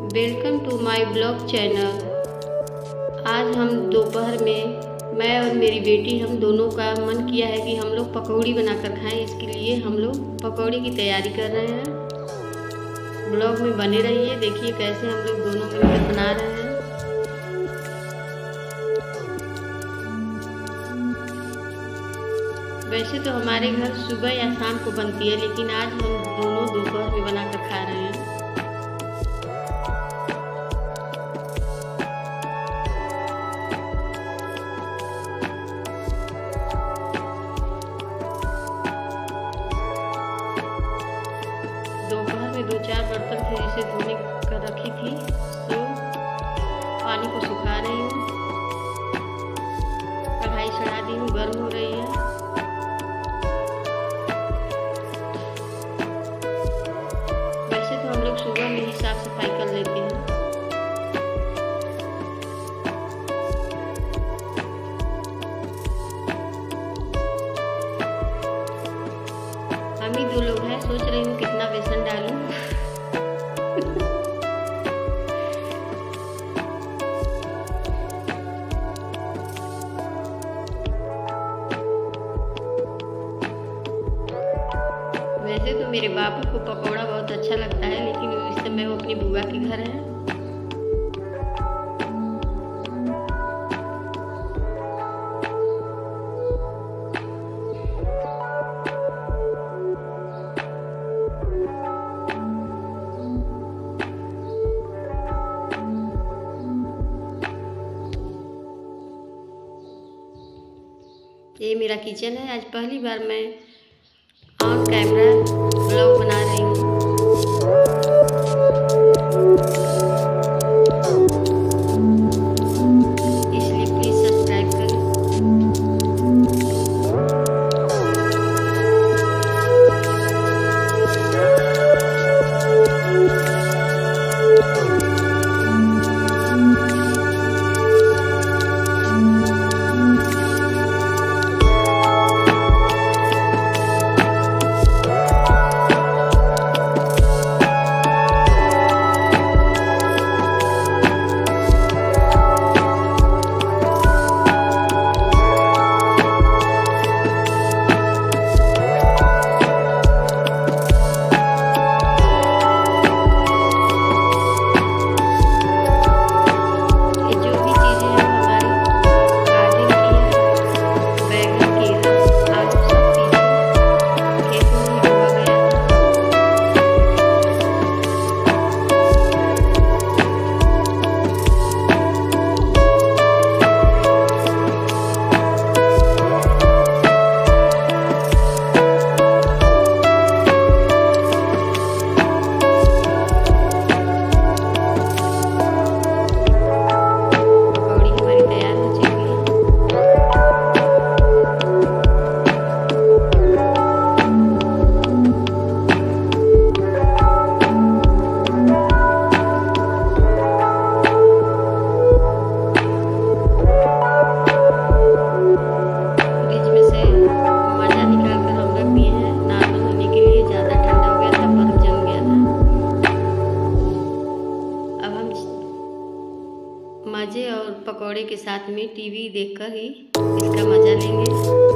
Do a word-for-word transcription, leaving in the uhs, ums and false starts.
Welcome to my blog channel. आज हम दोपहर में मैं और मेरी बेटी हम दोनों का मन किया है कि हम लोग पकौड़ी बनाकर खाएं। इसके लिए हम लोग पकौड़ी की तैयारी कर रहे हैं। ब्लॉग में बने रहिए, देखिए कैसे हम लोग दोनों मिलकर बना रहे हैं। वैसे तो हमारे घर सुबह या शाम को बनती है, लेकिन आज हम दोनों दोपहर में बनाकर खा रहे हैं। दोपहर में दो चार बर्तन थे जिसे धोने कर रखी थी, तो पानी को सुखा रही हूँ। कढ़ाई चढ़ा दी हूँ, गर्म हो रही है। वैसे तो हम लोग सुबह में ही साफ सफाई कर लेते हैं। हम ही दो लोग हैं, सोच रही हूँ कितना बेसन डालूं। वैसे तो मेरे बाबू को पकौड़ा बहुत अच्छा लगता है, लेकिन इस समय वो अपनी बुआ के घर है। ये मेरा किचन है। आज पहली बार मैं ऑन कैमरा ब्लॉग बना रही हूँ। इसलिए प्लीज सब्सक्राइब करें। मज़े और पकौड़े के साथ में टीवी देखकर ही इसका मज़ा लेंगे।